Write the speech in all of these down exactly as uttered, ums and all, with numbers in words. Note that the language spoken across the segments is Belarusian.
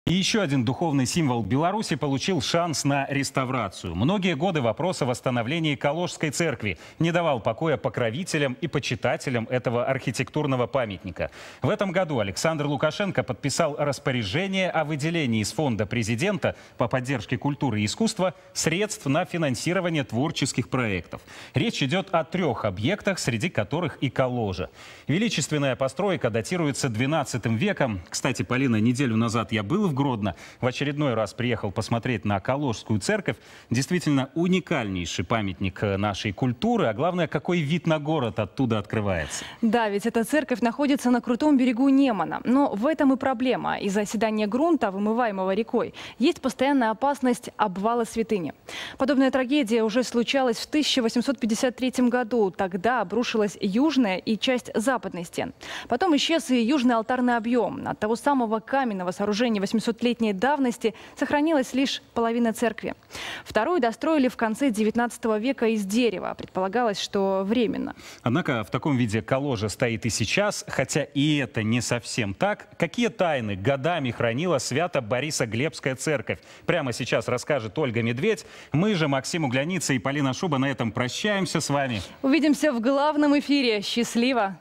И еще один духовный символ Беларуси получил шанс на реставрацию. Многие годы вопрос о восстановлении Калужской церкви не давал покоя покровителям и почитателям этого архитектурного памятника. В этом году Александр Лукашенко подписал распоряжение о выделении из фонда президента по поддержке культуры и искусства средств на финансирование творческих проектов. Речь идет о трех объектах, среди которых и Коложа. Величественная постройка датируется двенадцатым веком. Кстати, Полина, неделю назад я был в Гродно. В очередной раз приехал посмотреть на Калужскую церковь. Действительно уникальнейший памятник нашей культуры. А главное, какой вид на город оттуда открывается. Да, ведь эта церковь находится на крутом берегу Немана. Но в этом и проблема. Из-за оседания грунта, вымываемого рекой, есть постоянная опасность обвала святыни. Подобная трагедия уже случалась в тысяча восемьсот пятьдесят третьем году. Тогда обрушилась южная и часть западной стен. Потом исчез и южный алтарный объем. От того самого каменного сооружения восьмисотлетней давности сохранилась лишь половина церкви. Вторую достроили в конце девятнадцатого века из дерева. Предполагалось, что временно. Однако в таком виде Коложа стоит и сейчас, хотя и это не совсем так. Какие тайны годами хранила Свято-Борисоглебская церковь? Прямо сейчас расскажет Ольга Медведь. Мы же, Максим Угляница и Полина Шуба, на этом прощаемся с вами. Увидимся в главном эфире. Счастливо!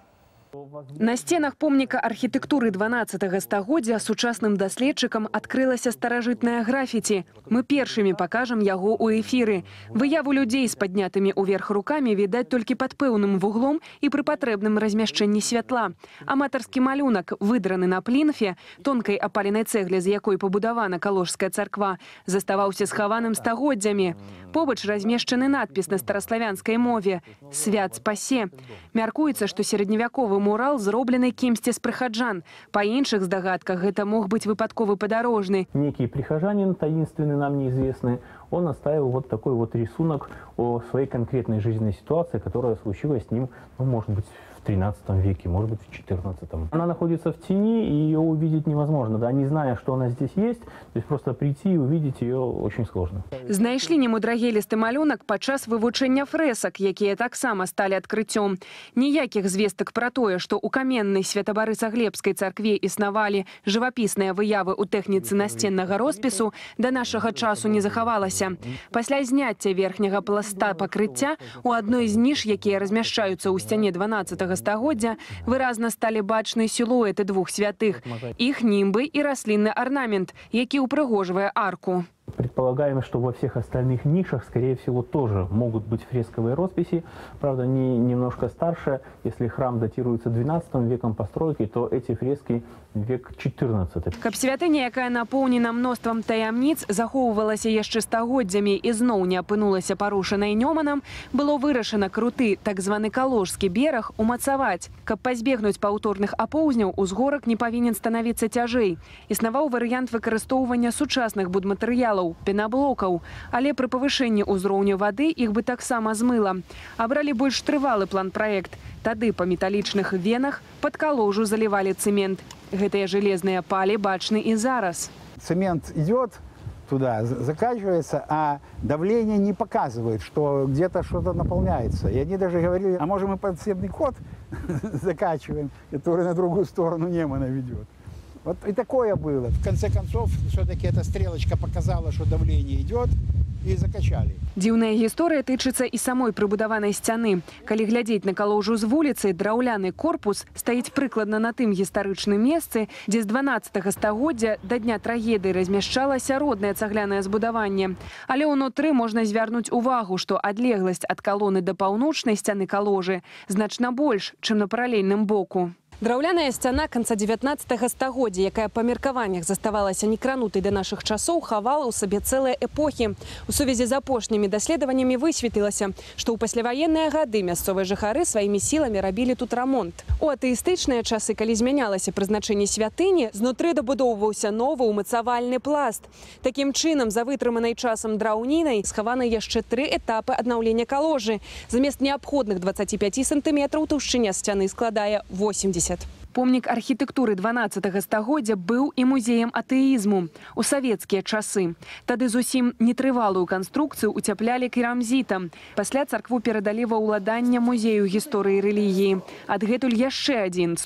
На стенах помніка архітэктуры дванаццатага стагоддзя сучасным даследчыкам адкрылася старажытнае графіці. Мы першымі пакажам яго ў эфіры. Выяву людзей з паднятымі ўверх рукамі відаць толькі пад пэўным вуглом і пры патрэбным размяшчэнні святла. Аматарскі малюнак, выдраны на плінфе, тонкай апаленай цэгле, з якой пабудавана Калужская царква, заставаўся схаваным стагоддзямі. Побач размешчаны надпіс на стараславянскай мове «Свят спасе». Мяркуецца, што сярэдневяковы мурал зроблены кімсьці з прыхаджан. Па іншых здагадках гэта мог быть выпадковы падарожны. Некий прихожанин, таинственный, нам неизвестный, он оставил вот такой вот рисунок о своей конкретной жизненной ситуации, которая случилась с ним, ну, может быть, в тринадцатом веке, может быть, в четырнадцатом. Она находится в тени, и ее увидеть невозможно, да, не зная, что она здесь есть, то есть просто прийти и увидеть ее очень сложно. Знайшлі немудрагелісты малюнак падчас вывучэння фрэсак, якія таксама сталі адкрыццём. Ніякіх звестак пра тое, што ў каменнай Свято-Борисоглебскай царкве існавалі жывапісныя выявы ў тэхніцы насценнага роспісу, да нашага часу не захавалася. Пасля зняцця верхняга пласта пакрыцця у адной з ніш, якія размяшчаюцца ў сцяне дванаццатага стагоддзя, выразна сталі бачны сілуэты двух святых, іх німбы і раслінны арнамент, які упрыгожвае арку. Предполагаем, что во всех остальных нишах, скорее всего, тоже могут быть фресковые росписи. Правда, они немножко старше. Если храм датируется двенадцатым веком постройки, то эти фрески век четырнадцатый. Каб святыня, якая напоўнена мноствам таямніц, захоўвалася яшчэ стагоддзямі і зноў не апынулася парушанай Неманам, было вырашана круты, так званы Калужскі бераг, умацаваць. Каб пазбегнуць паўторных апоўзняў, узгорак не павінен станавіцца цяжэй. Існаваў варыянт выкарыстоўвання сучасных будматэрыялаў, пенаблокаў, але пры павышэнні ўзроўню вады іх бы таксама змыла. Абралі больш трывалы план-праект. Тады па металічных венах пад Калужу заливалі цемент. Гэтыя железныя палі бачны і зараз. Цемент идет туда, заканчивается, а давление не показывает, что где-то что-то наполняется. И они даже говорили, а может мы подземный ход закачиваем, который на другую сторону Немана ведет. Вот и такое было. В конце концов, все-таки эта стрелочка показала, что давление идет, и закачали. Дзіўная гісторыя тычыцца і самой прыбудаванай сцяны. Калі глядзець на Калужу з вуліцы, драўляны корпус стаіць прыкладна на тым гістарычным месцы, дзе з дванаццатага стагоддзя да дня трагедыі размяшчалася роднае цаглянае збудаванне. Але ўнутры можна звярнуць увагу, што адлегласць ад калоны да паўночнай сцяны Каложы значна больш, чым на паралельным боку. Драўляная сцяна канца дзевятнаццатага стагоддзя, якая па меркаваннях заставалася некранутай да нашых часоў, хавала ў сабе цэлыя эпохі. У сувязі з апошнімі даследаваннямі высветлілася, што ў пасляваенныя гады мясцовыя жыхары сваімі сіламі рабілі тут рамонт. У атэістычныя часы, калі змянялася прызначэнне святыні, знутры дабудоўваўся новы умацавальны пласт. Такім чынам, за вытрыманай часам драўнінай схаваны яшчэ тры этапы аднаўлення Каложы. Замест неабходных дваццаці пяці сантыметраў таўшчыня сцяны складае восемьдесят. Помнік архітэктуры дванаццатага стагоддзя быў і музеем атэізму у савецкія часы. Тады зусім нетрывалую канструкцыю уцяплялі керамзітам. Пасля царкву перадалі ва ўладанне музею гісторыі рэлігіі. Адгэтуль яшчэ адзін слой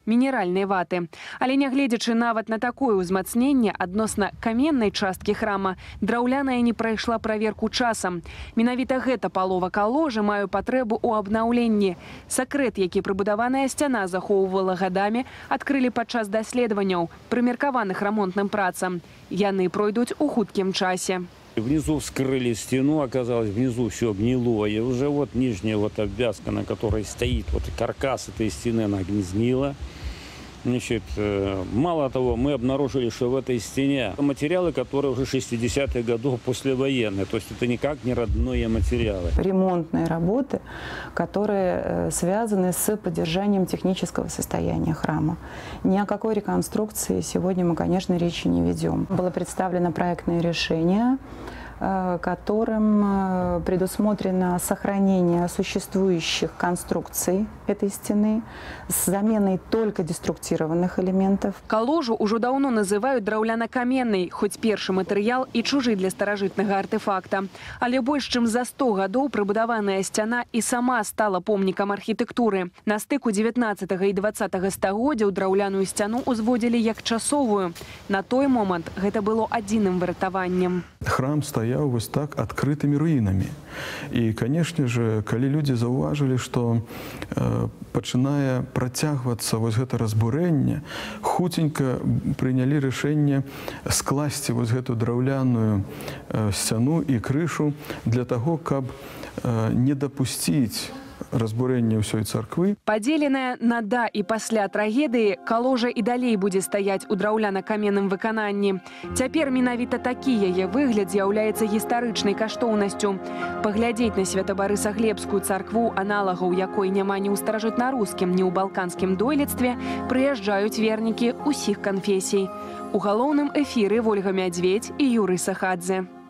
мінеральнай ваты. Але нягледзячы нават на такое ўзмацненне адносна каменнай часткі храма, драўляная не прайшла праверку часам. Менавіта гэта палова каложы мае патрэбу ў абнаўленні. Сакрэт, які прыбудаваная сцяна захоўвала гадамі, адкрылі падчас даследаванняў, прымеркаваных рамонтным працам. Яны пройдуць у хуткім часе. Внизу вскрыли стену, оказалось, внизу все гнило. И уже вот нижняя вот обвязка, на которой стоит вот каркас этой стены, она гнила. Значит, мало того, мы обнаружили, что в этой стене материалы, которые уже шестидесятых годов послевоенные. То есть это никак не родные материалы. Ремонтные работы, которые связаны с поддержанием технического состояния храма. Ни о какой реконструкции сегодня мы, конечно, речи не ведем. Было представлено проектное решение, которым предусмотрено сохранение существующих конструкций этой стены с заменой только деструктированных элементов. Каложу уже давно называют драўляна-каменнай, хоть першы матэрыял и чужы для старажытнага артефакта. Але больш чым за сто гадоў прыбудаваная сцяна и сама стала помнікам архітэктуры. На стыку дзевятнаццатага і дваццатага стагоддзяў драўляную сцяну узводзілі як часовую. На той момант гэта было адзіным выратаваннем. Храм стоял вот так открытыми руинами. И, конечно же, когда люди зауважили, что э, начиная протягиваться вот это разбурение, хутенько приняли решение скласти вот эту драўляную э, стену и крышу для того, чтобы э, не допустить разбурэнне ўсёй царквы. Падзеленая на да і пасля трагедыі, каложа і далей будзе стаяць у драўляна-каменным выкананні. Цяпер менавіта такі яе выгляд з'яўляецца гістарычнай каштоўнасцю. Паглядзець на Свято-Барыса-Глебскую царкву, аналагаў якой няма ні ў старажытна-рускім, ні ў балканскім дойлідстве, прыязджаюць вернікі ўсіх канфесій. У галоўным эфіры Вольга Мядзведь і Юрый Сахадзе.